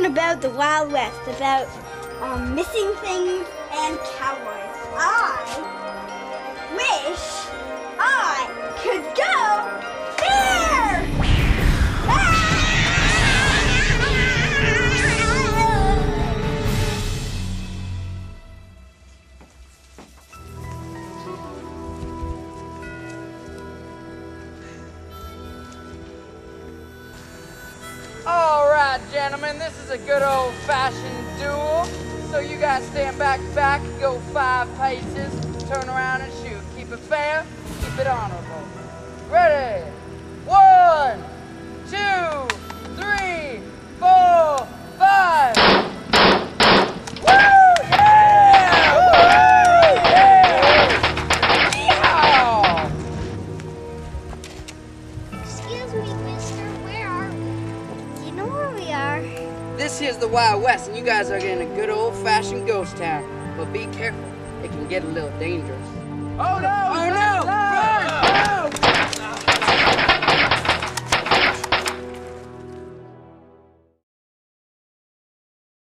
one about the Wild West, about missing things and cowboys. I wish I could go there! All right, gentlemen, this is a good old-fashioned duel. So you guys stand back, go 5 paces, turn around and shoot. Keep it fair, keep it honorable. Ready? 1, 2, 3, 4, 5. Woo! Yeah! Woo! Yeah! Yeehaw! Excuse me, mister, where are we? Do you know where we are? This here's the Wild West, and you guys are in a good old-fashioned ghost town. But be careful, it can get a little dangerous. Oh no! Oh no!